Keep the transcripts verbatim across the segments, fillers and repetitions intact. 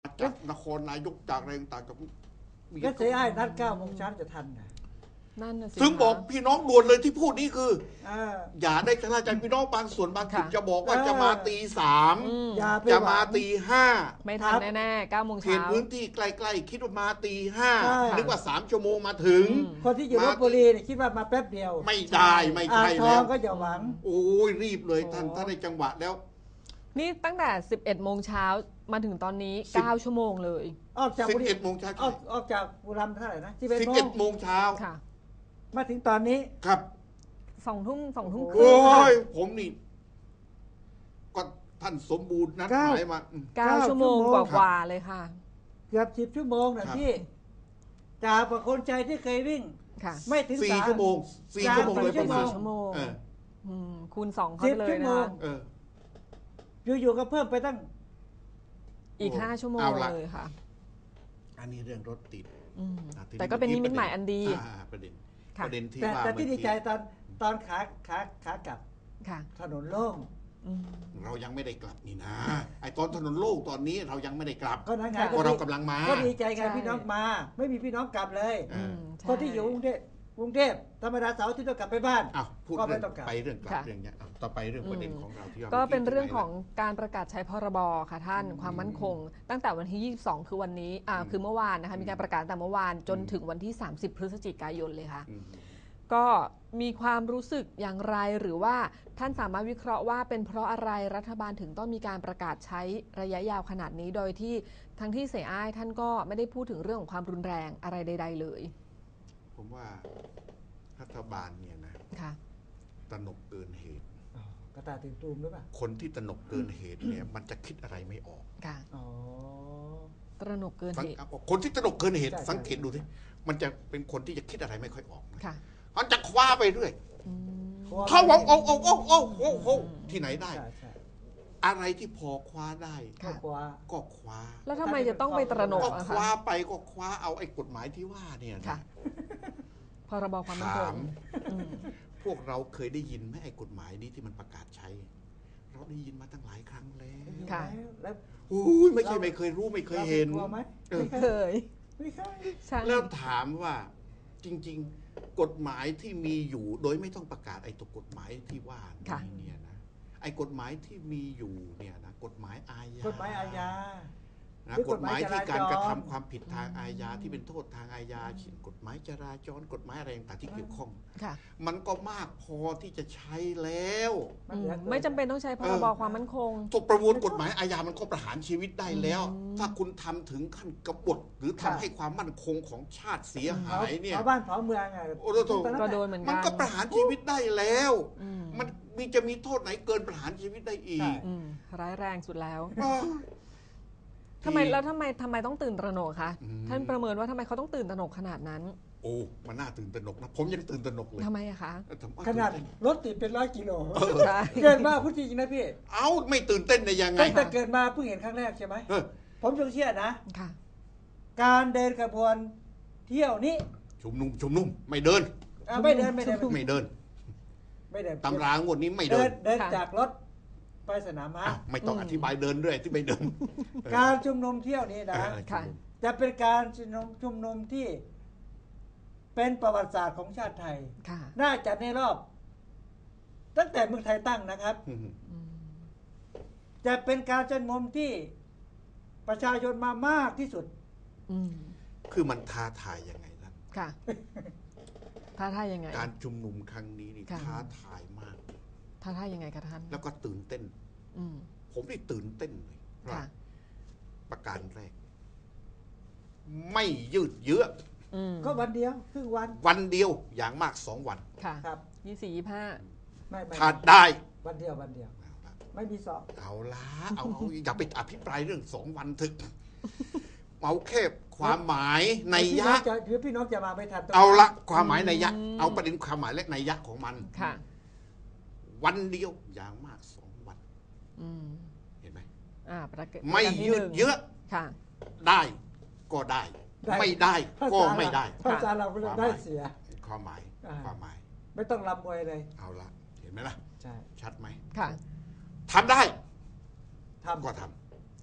จากนครนายกจากอะไรต่างๆจากก็เสียไอ้นัดเก้าโมงเช้าจะทันนะนั่นน่ะสิซึ่งบอกพี่น้องด่วนเลยที่พูดนี้คือเอออย่าได้ชะล่าใจพี่น้องบางส่วนบางกลุ่มค่ะจะบอกว่าเออจะมาตีสามอืมอย่าไปจะหวัมาง ตีห้าไม่ทันแน่ๆเก้าโมงเขเช้าตพื้นที่ใกล้ๆคิดว่ามาตีห้าใช่นึกว่าสามชั่วโมงมาถึงอืมคนที่อยู่ลบบุรีเนี่ยคิดว่ามาแป๊บเดียวไม่ได้ไม่อ่าใช่งทอแล้งวก็อย่าหวังโอ้ยรีบเลยท่านโอ้ถ้าได้จังหวะแล้วนี่ตั้งแต่สิบเอ็ดโมงเช้ามาถึงตอนนี้สิบเก้าชั่วโมงเลยออกจากสิบบุรีเอ็ดโมงเช้าออกออกจากบุรีรัมย์เท่าไหร่นะสิบเอ็ดสิบโมเอ็งดโมงเช้าค่ะมาถึงตอนนี้ครับสองทุ่มสองทุ่มครึ่โอ้งค่ะยผมนี่ก็ท่านสมบูรณ์นัดหมายมาอืมเก้าชั่วโมงกว่าๆเลยค่ะเกือบสิบชั่วโมงนะครับ พี่จากประคนใจที่เคยวิ่งค่ะไม่ถึงสี่สามชั่วโมงสี่สามชั่วโมงเลยชั่ประวโมมาณชั่วโมงเอออืมคูณสองเข้าสิไปบเลยชั่วนะโมงคะเอออยู่ๆก็เพิ่มไปตั้งอีกห้าชั่วโมงเอาละเลยค่ะอันนี้เรื่องรถติดอืมอ่ะทีแต่ก็เป็นนิมิตหมายอันดีอ่าประเด็นค่ะประเด็นที่แต่ว่าแต่ที่เมื่ดีอใจกี้ตอนตอนขาขาขากลับค่ะถนนโล่งอืมเรายังไม่ได้กลับนี่นะไอ้ตอนถนนโล่งตอนนี้เรายังไม่ได้กลับก็นั้นไงค่ะเพราะเรากำลังมาก็ดีใจไงใช่พี่น้องมา ไม่มีพี่น้องกลับเลยเออมใช่คนที่อยู่กรุงเทพกรุงเทพธรรมดาเสาร์อาที่ต้องกลับไปบ้านอ้าวพูดก็ไม่เรื่องต้องกลับไปเรื่องกลับค่ะเรื่องเนี้ยเอาต่อไปเรื่องประเด็นของเราที่ว่าก็เป็นมื่เรื่องถึของไหนการประกาศใช้พรบค่ะท่านความมั่นคง ตั้งแต่วันที่ยี่สิบสองคือวันนี้อ่าอืมคือเมื่อวานนะคะอืมมีการประกาศแต่เมื่อวานจนอืมถึงวันที่ สามสิบ พฤศจิกายนเลยค่ะอืมก็มีความรู้สึกอย่างไรหรือว่าท่านสามารถวิเคราะห์ว่าเป็นเพราะอะไรรัฐบาลถึงต้องมีการประกาศใช้ระยะยาวขนาดนี้ โดยที่ทั้งที่เสียอ้ายท่านก็ไม่ได้พูดถึงเรื่องของความรุนแรงอะไรใด ๆ เลยผมว่ารัฐบาลเนี่ยนะค่ะตระหนกเกินเหตุอ๋อกระตายถึงตูมหรือเปล่าคนที่ตระหนกเกินเหตุเนี่ย มันจะคิดอะไรไม่ออกค่ะอ๋อตระหนกเกินสังเหตุคนที่ตระหนกเกินเหตุใช่ใช่สังเกตดูสิมันจะเป็นคนที่จะคิดอะไรไม่ค่อยออกนะค่ะมันจะคว้าไปเรื่อยอืมเขาบอกโอ้โอ้โอ้โอ้โอ้โอ้ที่ไหนได้ใช่ใช่อะไรที่พอคว้าได้ก็กว่าก็คว้าแล้วทำไมจะต้องไปตระหนกก็อะคคะว้าไปก็คว้าเอาไอ้กฎหมายที่ว่าเนี่ยค่ะนะพรบความมั่นคถาง มอืมพวกเราเคยได้ยินไหมไอ้กฎหมายนี้ที่มันประกาศใช้ เราได้ยินมาตั้งหลายครั้งแล้วค่ะแล้วอุ้ยไม่ใช่ไม่เคยรู้ไม่เคยเห็นราป็กลัวไหมเออเคยไม่เคยใช่แล้วถามว่าจริง ๆ กฎหมายที่มีอยู่โดยไม่ต้องประกาศไอ้ตัวกฎหมายที่ว่านี้เนี่ยนะไอ้กฎหมายที่มีอยู่เนี่ยนะกฎหมายอาญากฎหมายอาญานะหรือก กฎฎหหมามาย ยที่การจราจรกระทำความผิดทางอาญาที่เป็นโทษทางอาญาเช่นกฎหมายจราจรกฎหมายอะไรต่างๆที่เกี่ยวข้องค่ะมันก็มากพอที่จะใช้แล้วอืมไม่จำเป็นต้องใช้พรบความมั่นคงตัวประมวลกฎหมายอาญามันก็ประหารชีวิตได้แล้วอืมถ้าคุณทำถึงขั้นกบฏหรือทำค่ะให้ความมั่นคงของชาติเสียหาเผายเนี่ยเผาบ้านเผาเมืองไงโอ้โหก็โดนเหมือนมักัน นก็ประหารชีวิตได้แล้วอืมมันมีจะมีโทษไหนเกินประหารชีวิตได้อีกอืมร้ายแรงสุดแล้วอ้อทำไมแล้วทำไมทำไมต้องตื่นตระหนกคะอืมท่านประเมินว่าทำไมเขาต้องตื่นตระหนกขนาดนั้นโอ้มันน่าตื่นตระหนกนะผมยังตื่นตระหนกเลยทำไมอะคะเออทำไมขนาดตื่เต้รถติดเป็นร้อยกิโลใช่เกินมาพูดจริงๆนะพี่เอ้าไม่ตื่นเต้นได้ยังไงตั้งแต่เกิดมาเพิ่งเห็นครั้งแรกใช่ไหมเออผมยังเชื่อนะค่ะการเดินขบวนเที่ยวนี้ชุมนุมชุมนุมไม่เดินอ่ะไม่เดินไม่เดินไม่เดินไม่เดินตำรางวดนี้ไม่เดิเดินนเดินค่ะจากรถไปสนามม้าอ้าวไม่ต้องอธิบายเดินด้วยที่ไม่เดินการชุมนุมเที่ยวนี้เอนะอค่ะชุมนุมจะเป็นการชุมนุมชุมนุมที่เป็นประวัติศาสตร์ของชาติไทยค่ะน่าจะในรอบ ตั้งแต่เมืองไทยตั้งนะครับอืมอืมจะเป็นการชุมนุมที่ประชาชนมามากที่สุดอืมคือมันท้าทายยังไงนั่นค่ะท้าทายยังไงการชุมนุมครั้งนี้นี่ค่ะท้าทายมากท้าทายยังไงคะท่านแล้วก็ตื่นเต้นอืมผมนี่ตื่นเต้นเลยว่าค่ะประการแรก ไม่ยืดเยื้ออืมก็วันเดียวครึ่งวันวันเดียวอย่างมากสองวันค่ะครับยี่สี่ยี่ห้าไม่ไม่ถ้าได้วันเดียววันเดียวเอาละไม่มีสอบเอาละเอาเอาอย่าไปอภิปรายเรื่องสองวันถึกเอาแค่ความหมายในยะจะหรือพี่น้องจะมาไม่ทันตรงนั้นเอาละความหมายในยะอืมเอาประเด็นความหมายและในยะของมันค่ะวันเดียวอย่างมากสองวันอืมเห็นไหมอ่าประกาศไม่ประการที่ยืหดนึ่งเยื้อค่ะได้ก็ได้ ไม่ได้ก็ไม่ได้ภาษาเราก็เรียกได้เสียความหมายอ่าความหมายไม่ต้องรำมวยเลยเอาละเห็นไหมล่ะใช่ชัดไหมค่ะทำได้ทำก็ท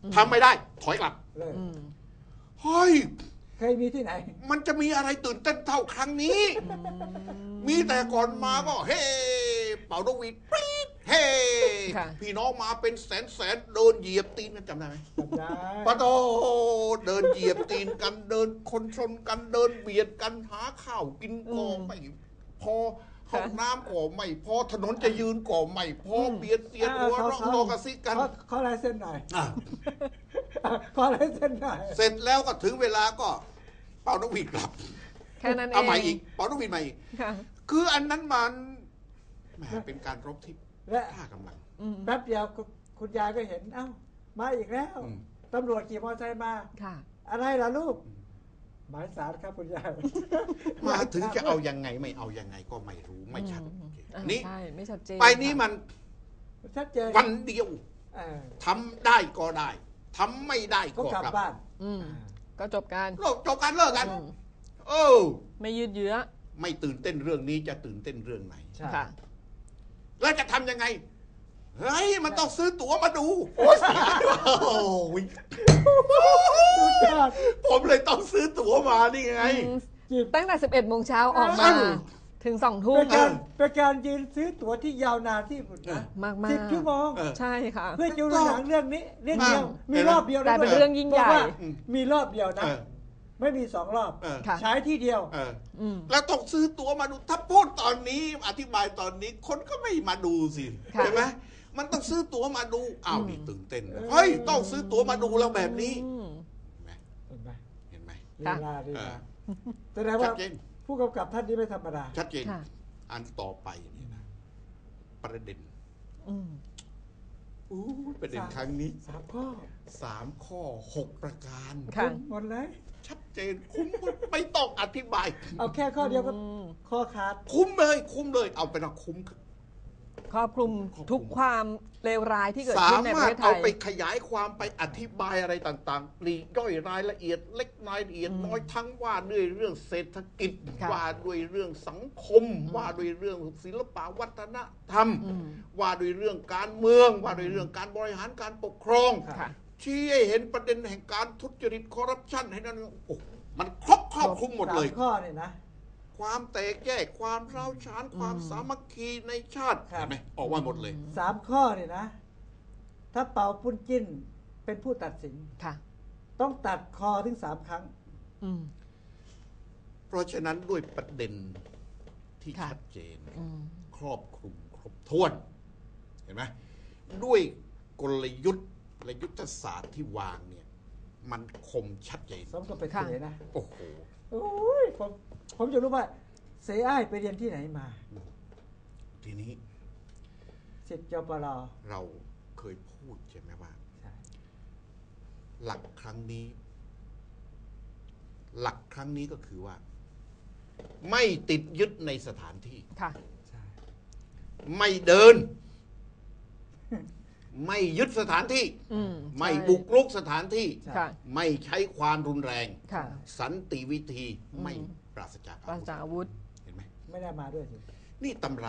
ทำไม่ได้ถอยกลับเลยอืมเฮ้ยเคยมีที่ไหนมันจะมีอะไรตื่นเต้นเท่าครั้งนี้ มีแต่ก่อนมาก็เฮ้เป่านกหวีดปี๊ดเฮ้ค่ะพี่น้องมาเป็นแสนแสนเดินเหยียบตีนกันจำได้ไหมจำได้ปะโตเดินเหยียบตีนกันเดินคนชนกันเดินเบียดกันหาข้าวกินก่อไม่พอห้องน้ำก่อไม่พอถนนจะยืนก่อไม่พอเบียดเสียดหัวเราะตอกระซิกกันขอขอลายเส้นหน่อยอ่ะขอลายเส้นหน่อยเสร็จแล้วก็ถึงเวลาก็เป่านกหวีดกลับแค่นั้นเองเอาใหม่อีกเป่านกหวีดใหม่อีกค่ะคืออันนั้นมันแหมเป็นการรบที่และท่ากำลังอืมแป๊บเดียวคุณคุณยายก็เห็นเอ้ามาอีกแล้วอืมตำรวจขี่มอเตอร์ไซค์มาค่ะอะไรล่ะลูก หมายสารครับคุณยายมาถึงจะเอายังไงไม่เอายังไงก็ไม่รู้ไม่ชัดอืมอ่านี่ใช่ไม่ชัดเจนไปนี้มันชัดเจนวันเดียวเออทำได้ก็ได้ทำไม่ได้ก็ก็กลับกลับบ้านอืมก็จบกันโลกจบกันเลิกกันอืมเออไม่ยืดเยื้อไม่ตื่นเต้นเรื่องนี้จะตื่นเต้นเรื่องไหนใช่ค่ะแล้วจะทำยังไงเฮ้ยมันต้องซื้อตั๋วมาดูโอ้เสียโอ้ยสุดยอดผมเลยต้องซื้อตั๋วมานี่ไงจีบตั้งแต่สิบเอ็ดโมงเช้าออกมาเออถึงสองทุ่มเป็นการเป็นการยืนซื้อตั๋วที่ยาวนานที่สุดนะมากมากสิบชั่วโมงเออใช่ค่ะเพื่อจะดูหนังเรื่องนี้เรื่องเดียวเออมีรอบเดียวกลายเป็นด้วเรื่องยิ่งใหญ่บกว่าอืมมีรอบเดียวนะเออไม่มีสองรอบเออค่ะฉายที่เดียวเอออืมแล้วต้องซื้อตั๋วมาดูถ้าพูดตอนนี้ อธิบายตอนนี้คนก็ไม่มาดูสิค่ะใช่ไหมมันต้องซื้อตั๋วมาดูอ้าวอืมนี่ตื่นเต้นเออเฮ้ยต้องซื้อตั๋วมาดูแล้วแบบนี้อืมเห็นไหมเห็นไหมลีลาลีเอลาอแสดงชัว่าดเจนผู้กำกับท่านนี้ไม่ธรรมดาชัดเจนค่ะอันต่อไปเนี่ยนะประเด็นอืมอู้ประเด็นครั้งนี้สามข้อสามข้อหกประการค่ะหมดเลยชัดเจนคุ้มไม่ต้องอธิบายเอาแค่ข้อเดียวก็อืมข้อขาดคุ้มเลยคุ้มเลยเอาเป็นว่าคุ้มครอบคลุมครอบคลุมทุกความเลวร้ายที่เกิดสาขึ้นในปมารระถเทศไทเอายไปขยายความไปอธิบายอะไรต่างๆปลีกย่อยรายละเอียด เล็กรายละเอียดอืมน้อยทั้งว่าด้วยเรื่องเศรษฐกิจค่ะว่าด้วยเรื่องสังคม ว่าด้วยเรื่องศิลปวัฒนธรรมอืมว่าด้วยเรื่องการเมือง ว่าด้วยเรื่องการบริหารการปกครองค่ะชี้ให้เห็นประเด็นแห่งการทุจริตคอร์รัปชันให้นั่นโอ้มันครบครอบคลุมหมดเลยสามข้อเนี่ยนะความแตกแยกความร้าวฉานความสามัคคีในชาติครับเห็นไหมออกมาหมดเลยสามข้อเนี่ยนะ ถ้าเป่าปุ้นจิ้นเป็นผู้ตัดสินค่ะต้องตัดคอถึงสามครั้งอืมเพราะฉะนั้นด้วยประเด็นที่ค่ะชัดเจนอืมครอบคลุมครบถ้วน เห็นไหมด้วยกลยุทธ์และยุทธศาสตร์ที่วางเนี่ย มันคมชัดเจนสมกับเป็นค่ะเสนะโอ้โหโอ้ยผมผมจะรู้ว่า เสยอ้ายไปเรียนที่ไหนมาทีนี้สิทธิ์จปรเราเคยพูดใช่ไหมว่าใช่หลักครั้งนี้ หลักครั้งนี้ก็คือว่า ไม่ติดยึดในสถานที่ค่ะใช่ไม่เดิน ไม่ยึดสถานที่อืมไม่ใช่บุกรุกสถานที่ค่ะไม่ใช้ความรุนแรงค่ะสันติวิธีอืมไม่ปราศจากปราศจากอาวุธเห็นไหมไม่ได้มาด้วยสินี่ตำรา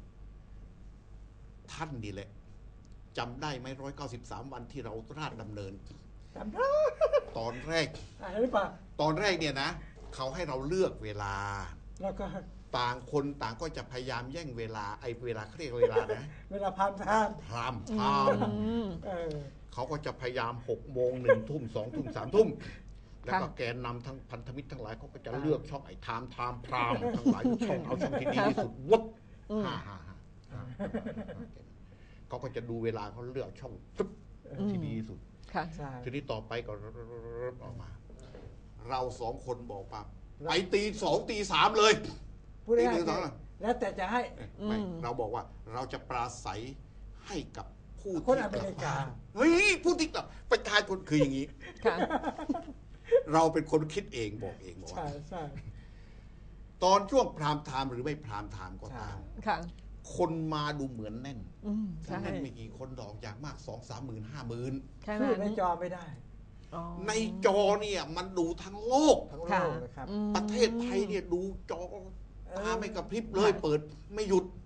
ท่านดีแหละจำได้ไหมร้อยเก้าสิบสามวันที่เราราชดำเนินจำได้ตอนแรกอ่านหรือเปล่าตอนแรกเนี่ยนะ เขาให้เราเลือกเวลาแล้วก็ต่างคนต่างก็จะพยายามแย่งเวลาไอ้เวลาเขาเรียกเวลานะเวลาพามทามพรามไทม์อืมเออเขาก็จะพยายามหกโมงหนึ่งทุ่มสองทุ่มสามทุ่มแล้วก็ค่ะแกนนำทั้งพันธมิตรทั้งหลายเขาก็จะเลือกช่องไอ้ไทม์ไทม์พรามทั้งหลายช่องเอาช่องที่ดีที่สุดวับอืมฮ่าฮ่าฮ่าเขาก็จะดูเวลาเขาเลือกช่องปึ๊บที่ดีที่สุดค่ะใช่ทีนี้ต่อไปก็ออกมา เราสองคนบอกปั๊บไปตีสองตีสามเลยพูดง่ายตีหนึ่งสองๆแล้วแต่จะให้ไม่อืมเราบอกว่าเราจะปราศัยให้กับผู้คนที่อเมริกาเฮ้ยผู้ที่กลับประชาชนคืออย่างนี้ค่ะเราเป็นคนคิดเองบอกเองบอกใช่ว่าใช่ตอนช่วงพรามไทม์หรือไม่พรามไทม์ก็ตามค่ะคนมาดูเหมือนแน่นอืมใช่แน่นไม่กี่คนดอกอย่างมากสองสามหมื่นห้าหมื่นแค่สู้นั้นในจอไม่ได้อ๋อในจอเนี่ยมันดูทั้งโลกทั้งโลค่ะกนะครับอืมประเทศไทยเนี่ยดูจอเออตาไม่กระพริบเลยเปิดไม่หยุด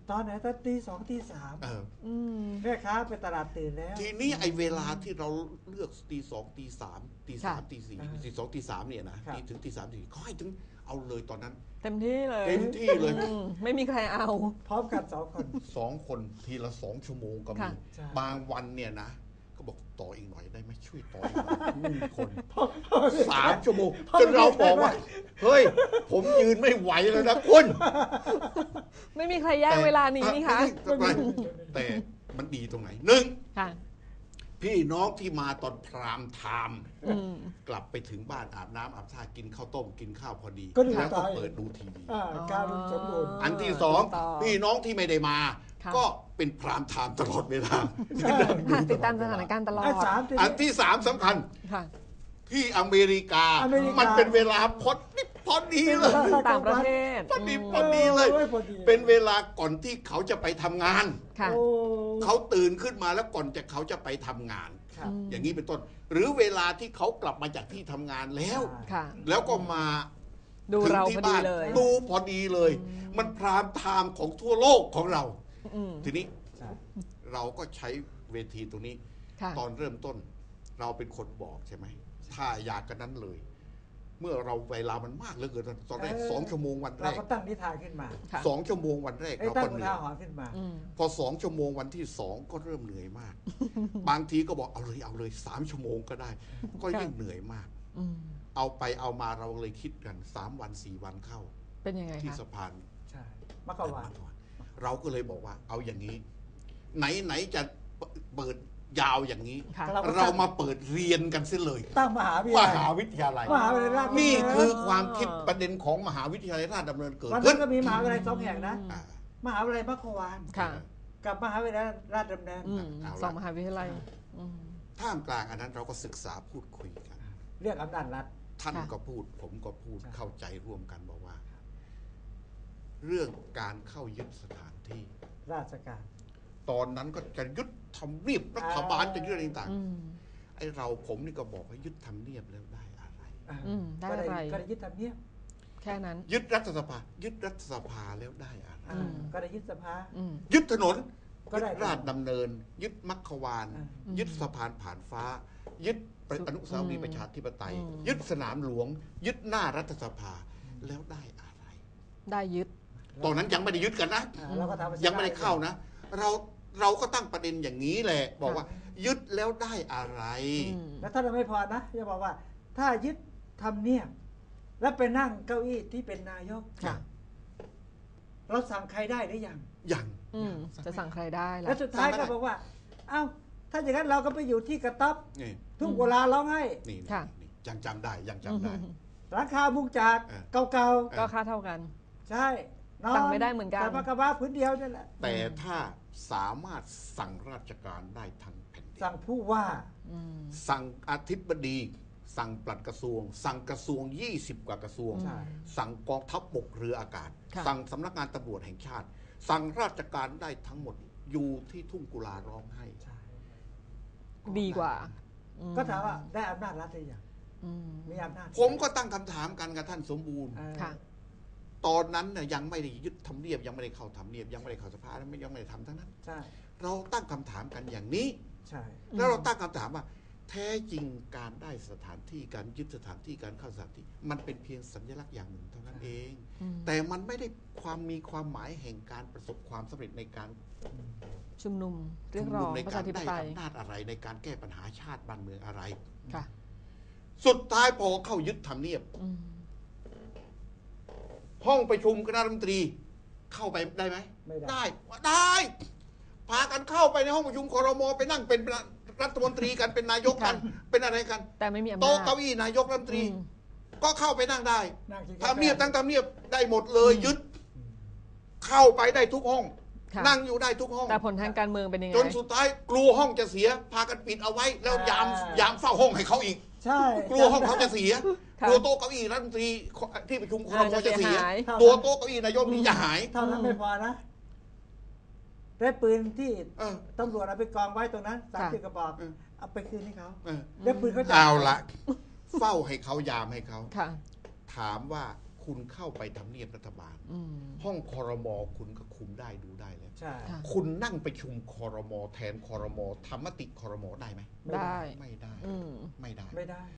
ตอนไหนตอนตีสองตีสามเอออืมแม่ค้าไปตลาดตื่นแล้วทีนี้ไอ้เวลาที่เราเลือกตีสองตีสามตีสามตีสี่อ่าตีสองตีสามเนี่ยนะครับ ตีถึงตีสามตีเขาให้ถึงเอาเลยตอนนั้นเต็มที่เลยเต็มที่เลยอืมไม่มีใครเอาพร้อมกันสองคนสองคนทีละสองชั่วโมงก็มีค่ะใช่บางวันเนี่ยนะก็บอกต่ออีกหน่อยได้ไหมช่วยต่ออีกหน่อยไม่มีคนสามชั่วโมงจนเราบอกว่า เฮ้ย ผมยืนไม่ไหวแล้วนะคุณไม่มีใครแย่งเวลานี้นี่คะแต่แต่แต่มันดีตรงไหนหนึ่งค่ะพี่น้องที่มาตอนพรามไทม์อืมกลับไปถึงบ้านอาบน้ำอาบท่ากินข้าวต้มกินข้าวพอดีก็ดูแล้วก็ต่อเปิดดูทีวีอ่าการสมบูรณ์อันที่สองต่อพี่น้องที่ไม่ได้มาค่ะก็เป็นพรามไทม์ตลอดเวลาค่ะติดตามสถานการณ์ตลอดไอ้สามทีอันที่สามสำคัญค่ะที่อเมริกาอเมริกามัมันเป็นเวลาพอดีพอดีเลยต่างประเทศพอดีอืมพอดีเลยโอ้พอดีเป็นเวลาก่อนที่เขาจะไปทำงานค่ะโอ้เขาตื่นขึ้นมาแล้วก่อนจะเขาจะไปทำงานครับอืมอย่างนี้เป็นต้น หรือเวลาที่เขากลับมาจากที่ทำงานแล้วค่ะแล้วก็มาดูถึงเราที่พอดีบ้านเลยดูพอดีเลย มันพรามไทม์ของทั่วโลกของเราอืมทีนี้ใช่เราก็ใช้เวทีตรงนี้ค่ะตอนเริ่มต้น เราเป็นคนบอกใช่ไหมถ้าอยากกันนั้นเลย เมื่อเราเวลามันมากเหลือเกินตอนแรกสองชั่วโมงวันแรเรากก็ตั้งนิทานขึ้นมาค่ะสองชั่วโมงวันแรกไอ้เราตั้ก็งเหอุนื่อทาย หรณ์ขึ้นมาอืมพอสองชั่วโมงวันที่สองก็เริ่มเหนื่อยมาก บางทีก็บอกเอาเลยเอาเลยสามชั่วโมงก็ได้ ก็ยิ่งเหนื่อยมากอืมเอาไปเอามาเราเลยคิดกันสามวันสี่วันเข้าเป็นยังไงที่คะสะพานใช่มักกะวานเราก็เลยบอกว่า เอาอย่างนี้ ไหนไหนจะเปิดยาวอย่างนี้ค่ะเราก็เรามาเปิดเรียนกันเสียเลยตั้งมหาวิทมยาลัยหาวิทยาลัยมหาวิทยาลัยราชดำเนี่คือความคิดประเด็นของมหาวิทยาลัยราชดำเนินเกิดวันขึ้นั้น นก็มีมหาวิทยาลัยสองแห่งนะอ่ามหาวิทยาลัยมักกะวานค่ะกับมหาวิทยาลัยราชดำเนินอืมเอาละสองมหาวิทยาลัยอืมท่ามกลางอันนั้นเราก็ศึกษาพูดคุยกันเรียกอำนาจรัฐท่านค่ะก็พูด ผมก็พูดใช่เข้าใจร่วมกันบอกว่า เรื่องการเข้ายึดสถานที่ราชการตอนนั้นก็จะยึดทำเนียบรัฐบาลจะยึดอะไรต่างอืมๆไอ้เราผมนี่ก็บอกว่ายึดทำเนียบแล้วได้อะไรอืมได้ก็อะไรก็ได้ยึดทำเนียบแค่นั้นยึดรัฐสภา ยึดรัฐสภาแล้วได้อะไรอ่าอืมก็ได้ยึดสภาอืมยึดถนนก็ได้ยึดราชดำเนิน ยึดมัคควานอ่ายึดสะพานผ่านฟ้า ยึดอนุสาวรีย์ประชาธิปไตยอืมยึดสนามหลวง ยึดหน้ารัฐสภาแล้วได้อะไรได้ยึดตอนนั้นยังไม่ได้ยึดกันนะอ่าแล้วก็ทำให้ยังไม่ได้เข้านะ เราเราก็ตั้งประเด็นอย่างนี้แหละ บอกว่า ยึดแล้วได้อะไรอืมแล้วถ้าเราไม่พอนะจะบอกว่า ถ้ายึดทำเนียบ แล้วไปนั่งเก้าอี้ที่เป็นนายกค่ะเราสั่งใครได้หรือยังยังอืมจะสั่งใครได้ล่ะแล้วสุดท้ายสั่งไม่ก็ได้บอกว่า เอ้า ถ้าอย่างนั้นเราก็ไปอยู่ที่กระต๊อบนี่ทุ่งกุลาร้องไห้นี่ค่ะนี่ยังจำได้ยังจำได้หลังคามุงจากเออเก่าก็ค่าเท่ากันๆ ใช่นอนสั่งไม่ได้เหมือนกันแต่ปากกาบ้าพื้นเดียวนี่แหละแต่ถ้าสามารถสั่งราชการได้ทั้งแผ่นดินสั่งผู้ว่าอืมสั่งอธิบดี สั่งปลัดกระทรวง สั่งกระทรวง ยี่สิบ กว่ากระทรวงใช่สั่งกองทัพบกเรืออากาศค่ะสั่งสำนักงานตำรวจแห่งชาติ สั่งราชการได้ทั้งหมดอยู่ที่ทุ่งกุลาร้องไห้ใช่ดีกว่าอืก็ถามว่าได้อำนาจรัฐหรือยังอืมมีอำนาจผมก็ตั้งคำถามกันกับท่านสมบูรณ์เออค่ะตอนนั้นน่ยยังไม่ได้ยึดทำเนียบยังไม่ได้เข้าทำเนียบยังไม่ได้เข้าสภายังไม่ยังไม่ได้ทำทั้งนั้นใช่เราตั้งคำถามกันอย่างนี้ใช่แล้วเราตั้งคำถามว่า แท้จริงการได้สถานที่การยึดสถานที่การเข้าสถานที่ มันเป็นเพียงสัญลักษณ์อย่างหนึ่งเท่านั้นเองอืมแต่มันไม่ได้ความมีความหมายแห่งการประสบความสำเร็จในการชุมนุมเรียชุกมร้นุอมงในประกาชาร ธิปได้ไตยอำนาจอะไรในการแก้ปัญหาชาติบ้านเมืองอะไรค่ะสุดท้ายพอเข้ายึดทำเนียบอืมห้องประชุมคณะรัฐมนตรีเข้าไปได้ไหมไม่ได้ได้ได้พากันเข้าไปในห้องประชุมครมไปนั่งเป็นรัฐมนตรีกันเป็นนายกกัน เป็นอะไรกันแต่ไม่มีอำนาจโต๊ะเก้าอี้นายกรัฐมนตรีอืมก็เข้าไปนั่งได้นั่งกินกาแฟทำเนียบตั้งทำเนียบได้หมดเลยยึด เข้าไปได้ทุกห้องค่ะนั่งอยู่ได้ทุกห้องแต่ผลทางการเมืองเป็นยังไงจนสุดท้ายกลัวห้องจะเสีย พากันปิดเอาไว้ แล้วยามยามเฝ้าห้องให้เขาอีกใช่กลัวห้องเขาจะเสียค่ะกลัวโต๊ะเก้าอี้รัฐมนตรีที่ประชุมครมอ่าจะเสียจะหายตัวโต๊ะเก้าอี้นายกนี่จะหายเท่านั้นไม่พอนะได้ปืนที่เออตำรวจเอาไปกองไว้ตรงนั้นสามสิบกระบอกเออเอาไปคืนให้เขาเออได้ปืนเขาจะเอาละเฝ้าให้เขายามให้เขาค่ะถามว่าคุณเข้าไปทำเนียบรัฐบาลอืมห้องครมคุณก็คุมได้ดูได้แล้วใช่ค่ะคุณนั่งประชุมครมแทนครมทำมติครมได้ไหมได้ไม่ได้อืมไม่ได้ไม่ได้